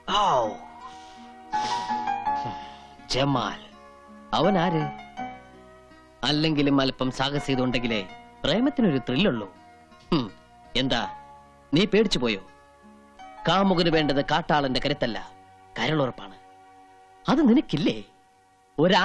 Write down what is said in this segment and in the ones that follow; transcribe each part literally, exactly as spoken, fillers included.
Jamal അവൻ ആര്? അല്ലെങ്കിലും അല്പം സാഹസികതയുണ്ടെങ്കിലേ പ്രേമത്തിനൊരു ത്രില്ലുള്ളൂ. എന്താ നീ പേടിച്ചു പോയോ? കാമുകന് വേണ്ടത് കാട്ടാളന്റെ കരുത്തല്ല, കരളുറപ്പാണ്. അത് നിനക്കില്ലേ? ഒരാ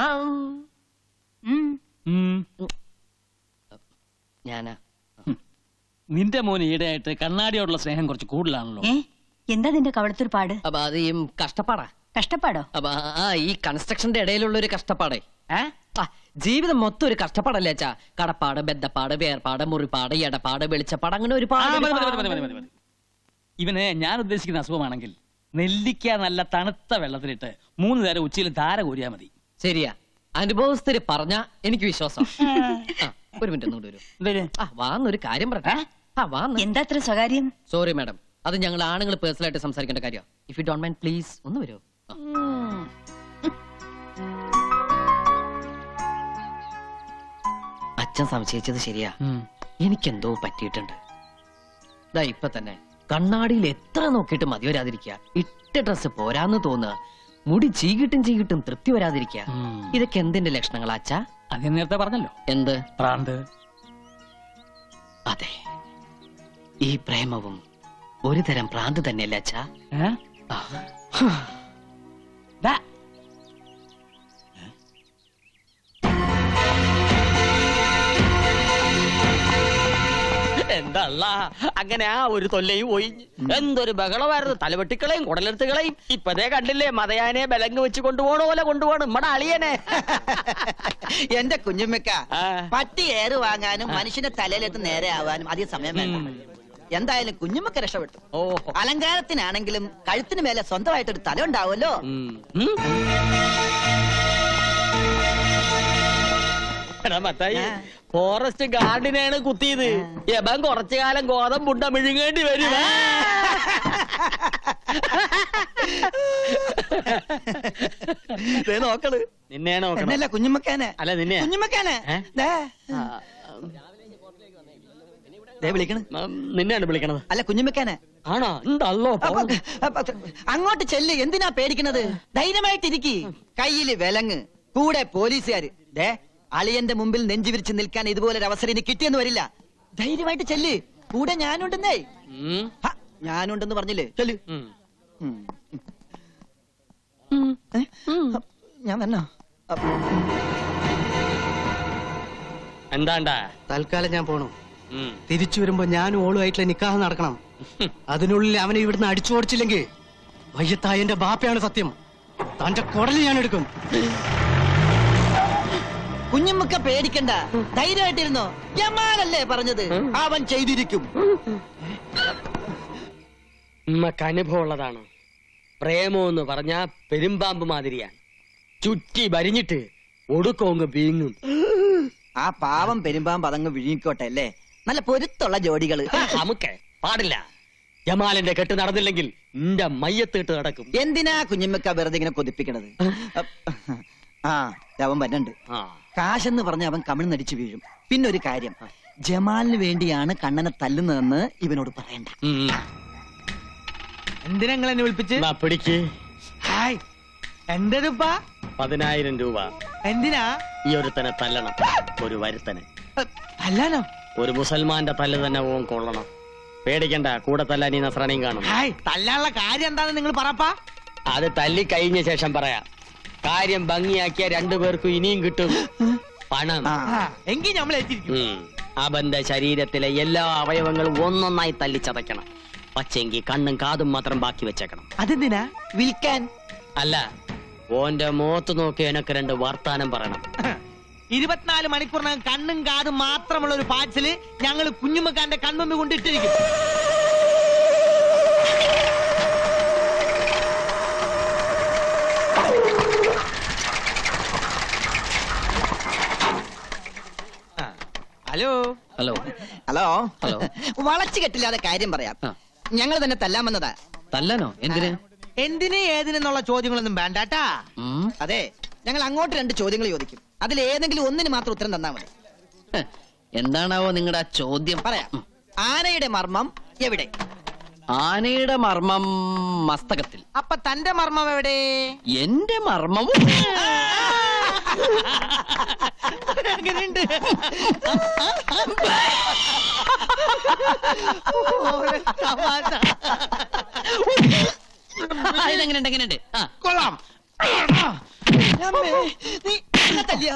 ഞാനാ. നിന്റെ മോന് ഈടെയായിട്ട് കണ്ണാടിയോടുള്ള സ്നേഹം കുറച്ച് കൂടുതലാണല്ലോ. എന്താ നിന്റെ കവളത്തൊരു പാട്? അപ്പൊ അത് ഈ കഷ്ടപ്പാടാ. കഷ്ടപ്പാടോ? അപ്പൊ ആ ഈ കൺസ്ട്രക്ഷന്റെ ഇടയിലുള്ള ഒരു കഷ്ടപ്പാടേ. ജീവിതം മൊത്തം ഒരു കഷ്ടപ്പാടല്ലേ അച്ഛാ? കടപ്പാട്, ബദ്ധപ്പാട്, വേർപാട്, മുറിപ്പാട്, എടപ്പാട്, വെളിച്ചപ്പാട്, അങ്ങനെ ഒരുപാട്. ഇവന് ഞാൻ ഉദ്ദേശിക്കുന്ന അസുഖമാണെങ്കിൽ നെല്ലിക്ക നല്ല തണുത്ത വെള്ളത്തിലിട്ട് മൂന്ന് നേരം ഉച്ചയിൽ ധാര കോരിയാ മതി. ശരിയാ, അനുഭവസ്ഥര് പറഞ്ഞ എനിക്ക് വിശ്വാസം. ഒരു മിനിറ്റ് ഒന്നുകൂടി വരും. വാന്നൊരു കാര്യം പറട്ടെ. എന്താ അത്ര സ്വകാര്യം? സോറി മാഡം, അത് ഞങ്ങൾ ആണുങ്ങൾ പേഴ്സണൽ ആയിട്ട് സംസാരിക്കേണ്ട കാര്യം. If you don't mind please ഒന്ന് വരൂ. അച്ഛൻ സംശയിച്ചത് ശരിയാ, എനിക്കെന്തോ പറ്റിയിട്ടുണ്ട്. ദാ ഇപ്പൊ തന്നെ കണ്ണാടിയിൽ എത്ര നോക്കിയിട്ട് മതി വരാതിരിക്കുക, ഇട്ട ഡ്രസ് പോരാന്ന് തോന്നുക, മുടി ചീകിട്ടും ചീകിട്ടും തൃപ്തി വരാതിരിക്കുക. ഇതൊക്കെ എന്തിന്റെ ലക്ഷണങ്ങളാ അച്ഛാ? അത് നേരത്തെ പറഞ്ഞല്ലോ. എന്ത് പ്രാന്ത്? അതെ, ഈ പ്രേമവും ഒരു തരം പ്രാന്ത് തന്നെയല്ലേ അച്ഛാ? എന്തല്ല അങ്ങനെ ആ ഒരു തൊല്ലയും പോയി. എന്തൊരു ബഹളമായിരുന്നു, തലവെട്ടിക്കളയും കുടലെടുത്തുകളയും. ഇപ്പതേ കണ്ടില്ലേ, മതയാനെ ബലങ്ങ് വെച്ച് കൊണ്ടുപോണ പോലെ കൊണ്ടുപോകണം നമ്മടെ അളിയനെ. എന്റെ കുഞ്ഞുമ്മക്ക, പട്ടി ഏറ് വാങ്ങാനും മനുഷ്യന്റെ തലയിലെത്ത് നേരെ ആവാനും അധികം സമയം വേണ്ട. എന്തായാലും കുഞ്ഞുമ്മക്ക രക്ഷപ്പെട്ടു. അലങ്കാരത്തിനാണെങ്കിലും കഴുത്തിന് മേലെ സ്വന്തമായിട്ടൊരു തല ഉണ്ടാവുമല്ലോ. ഫോറസ്റ്റ് ഗാർഡിനാണ് കുത്തിയത്. യബൻ കുറച്ചു കാലം ഗോതമ്പുണ്ട മിഴുങ്ങേണ്ടി വരും. നോക്കള് നിന്നെ നോക്കണല്ല, കുഞ്ഞുമ്മക്കാനെ അല്ല നിന്നെ. കുഞ്ഞുമ്മക്കാനെ വിളിക്കണ നിന്നെയാണ് വിളിക്കണത്. അല്ല കുഞ്ഞുമ്മക്കാനെ ആണോ? എന്തല്ലോ അങ്ങോട്ട് ചെല്ല്, എന്തിനാ പേടിക്കണത്? ധൈര്യമായിട്ടിരിക്കി. കയ്യില് വിലങ്ങ്, കൂടെ പോലീസുകാര്. ദേ അളിയന്റെ മുമ്പിൽ നെഞ്ചു വിരിച്ച് നിൽക്കാൻ ഇതുപോലൊരു അവസരം ഇനി കിട്ടിയെന്ന് വരില്ല. ധൈര്യമായിട്ട് ചെല്ല്, കൂടെ ഞാനുണ്ടെന്നേ. ഞാനുണ്ടെന്ന് പറഞ്ഞില്ലേ, ചെല്ല്. ഞാൻ വന്നോ? എന്താണ്ടാ? തൽക്കാലം ഞാൻ പോണു. തിരിച്ചു വരുമ്പോ ഞാനും ഓളുമായിട്ടുള്ള നിക്കാഹ് നടക്കണം. അതിനുള്ളിൽ അവനെ ഇവിടുന്ന് അടിച്ചോടിച്ചില്ലെങ്കിൽ വയ്യത്തായ എന്റെ ബാപ്പയാണ് സത്യം. തന്റെ കുടല് ഞാൻ എടുക്കും. കുഞ്ഞുമ്മക്ക പേടിക്കണ്ട, ധൈര്യമായിട്ടിരുന്നോ. ജമാലല്ലേ പറഞ്ഞത്, അവൻ ചെയ്തിരിക്കും. ഉമ്മക്ക് അനുഭവമുള്ളതാണ്. പ്രേമം എന്ന് പറഞ്ഞാ പെരുമ്പാമ്പ് മാതിരിയാണ്, ചുറ്റി വരിഞ്ഞിട്ട് ഒടുക്കോങ്ങ് വീങ്ങും. ആ പാവം പെരുമ്പാമ്പ് അതങ്ങ് വിഴുങ്ങിക്കോട്ടെ അല്ലേ. നല്ല പൊരുത്തുള്ള ജോഡികള് നമുക്ക് പാടില്ല. ജമാലിന്റെ കെട്ട് നടന്നില്ലെങ്കിൽ നിന്റെ മയ്യത്തിട്ട് നടക്കും. എന്തിനാ കുഞ്ഞുമ്മക്ക വെറുതെ ഇങ്ങനെ കൊതിപ്പിക്കണത്? ആ അവൻ വരണ്ട്. കാശെന്ന് പറഞ്ഞ അവൻ കമിഴ്ന്നടിച്ചു വീഴും. പിന്നൊരു കാര്യം, ജമാലിന് വേണ്ടിയാണ് കണ്ണനെ തല്ലുന്നതെന്ന് ഇവനോട് പറയണ്ട. എന്തിനാ നിങ്ങൾ എന്നെ വിളിപ്പിച്ച്? പിടിക്ക്. ഹായ്, എന്തപ്പാ? പതിനായിരം രൂപ. എന്തിനാ? ഈ ഒരുത്തനെ തല്ലണം, ഒരു വരുത്തനെ. തല്ലാനോ? ഒരു മുസൽമാന്റെ തല്ല് തന്നെ ഓൻ കൊള്ളണം. പേടിക്കണ്ട, കൂടെ തല്ലാൻ ഈ നസ്രാണിയും കാണും. തല്ലാനുള്ള കാര്യം എന്താണെന്ന് നിങ്ങൾ പറപ്പാ. അത് തല്ലി കഴിഞ്ഞ ശേഷം പറയാം. കാര്യം ഭംഗിയാക്കിയ രണ്ടുപേർക്കും ഇനിയും കിട്ടും പണം. എങ്കിൽ നമ്മൾ അവന്റെ ശരീരത്തിലെ എല്ലാ അവയവങ്ങളും ഒന്നൊന്നായി തല്ലിച്ചതയ്ക്കണം. പക്ഷെങ്കിൽ കണ്ണും കാതും മാത്രം ബാക്കി വെച്ചേക്കണം. അതെന്തിനാ? വിൽക്കാൻ അല്ല, ഓന്റെ മുഖത്ത് നോക്കി എനക്ക് രണ്ട് വർത്താനം പറയണം. ഇരുപത്തിനാല് മണിക്കൂറിനകം കണ്ണും കാതും മാത്രമുള്ള ഒരു പാഴ്സല് ഞങ്ങൾ കുഞ്ഞുമ്മക്കാന്റെ കൺമുമ്പ് കൊണ്ടിട്ടിരിക്കും. ഹലോ ഹലോ ഹലോ ഹലോ വളച്ചു കെട്ടില്ലാതെ കാര്യം പറയാം. ഞങ്ങൾ തന്നെ തല്ലാൻ വന്നതാ. തല്ലാനോ? എന്തിന്? എന്തിന് ഏതിനെന്നുള്ള ചോദ്യങ്ങളൊന്നും വേണ്ടാട്ടാ. അതെ, ഞങ്ങൾ അങ്ങോട്ട് രണ്ട് ചോദ്യങ്ങൾ ചോദിക്കും. അതിൽ ഏതെങ്കിലും ഒന്നിന് മാത്രം ഉത്തരം തന്നാ മതി. എന്താണാവോ നിങ്ങളുടെ ചോദ്യം? പറയാം. ആനയുടെ മർമ്മം എവിടെ? ആനയുടെ മർമ്മം മസ്തകത്തിൽ. അപ്പൊ തന്റെ മർമ്മം എവിടെ? എന്റെ മർമ്മം എങ്ങനെയുണ്ട്? ഇതെങ്ങനെയുണ്ട്? എങ്ങനെയുണ്ട്? കൊള്ളാം. നീ തല്ലിയാ?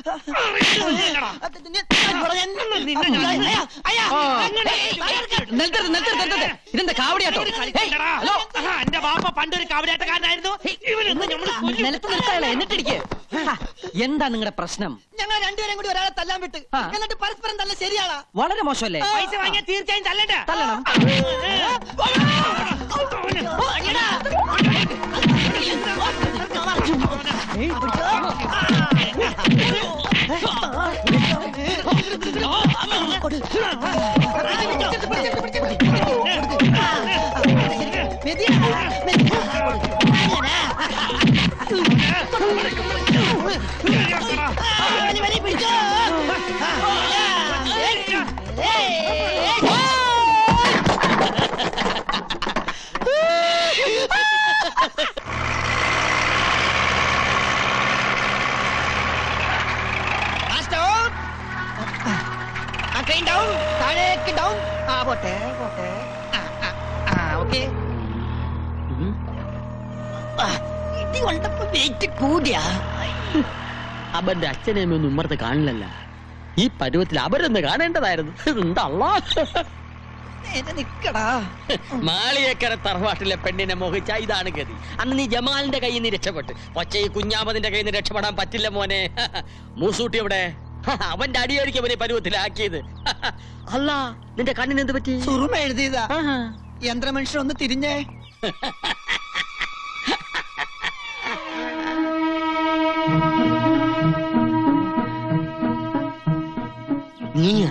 ഇതെന്താ കാവടിയാട്ടോ? എന്റെ ബാപ്പ പണ്ടൊരു കാവടിയാട്ടക്കാരനായിരുന്നു. നിലത്ത് നിർത്താളെ എന്നിട്ടിരിക്കെ. എന്താ നിങ്ങളുടെ പ്രശ്നം? ഞങ്ങൾ രണ്ടുപേരും കൂടി ഒരാളെ തല്ലാൻ വിട്ട് എന്നിട്ട് പരസ്പരം തല്ല ശരിയാളാ? വളരെ മോശമല്ലേ? പൈസ വാങ്ങിയാൽ തീർച്ചയായും തല്ലണ്ട. തല്ലണം. അവന്റെ അച്ഛനെയൊന്നും ഉമ്മർത്ത് കാണില്ലല്ല. ഈ പരുവത്തിൽ അവരൊന്ന് കാണേണ്ടതായിരുന്നു. ഉണ്ടല്ലോ മാളിയേക്കര തറവാട്ടിലെ പെണ്ണിനെ മോഹിച്ച ഇതാണ് ഗതി. അന്ന് നീ ജമാലിന്റെ കയ്യിൽ നിന്ന് രക്ഷപ്പെട്ട്, പക്ഷേ ഈ കുഞ്ഞാമതിന്റെ കയ്യിൽ നിന്ന് രക്ഷപ്പെടാൻ പറ്റില്ല മോനെ. മൂസൂട്ടി എവിടെ? അവന്റെ അടിയായിരിക്കും അവനെ പരുവത്തിലാക്കിയത്. അല്ല, നിന്റെ കണ്ണിന് എന്ത് പറ്റി? സുറുമ എഴുതിയതാ. യന്ത്രമനുഷ്യൻ ഒന്ന് തിരിഞ്ഞേ. നീയാ?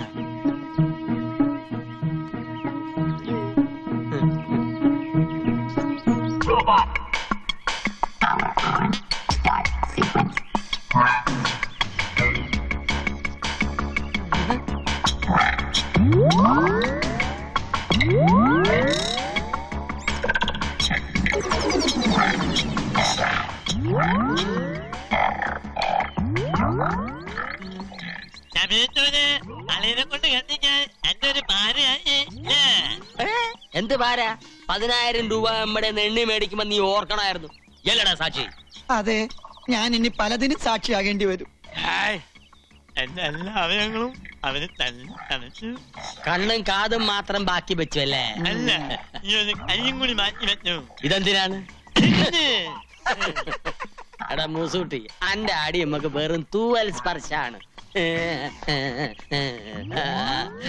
എന്ത് പാര? പതിനായിരം രൂപ നമ്മുടെ എണ്ണി മേടിക്കുമ്പോ നീ ഓർക്കണമായിരുന്നു. എല്ലടാ സാക്ഷി? അതെ, ഞാൻ ഇനി പലതിനും സാക്ഷിയാകേണ്ടി വരും. എന്റെ എല്ലാ അവയവങ്ങളും അവന് തന്നെ തണച്ചു. കണ്ണും കാതും മാത്രം ബാക്കി വെച്ചു അല്ലേ? അല്ല, ഈ ഒരു കയ്യും കൂടി മാറ്റി വെച്ചു. ഇതെന്തിനാണ്? എടാ മൂസൂട്ടി, അന്റെ അടി നമുക്ക് വെറും തൂവൽ സ്പർശാണ്.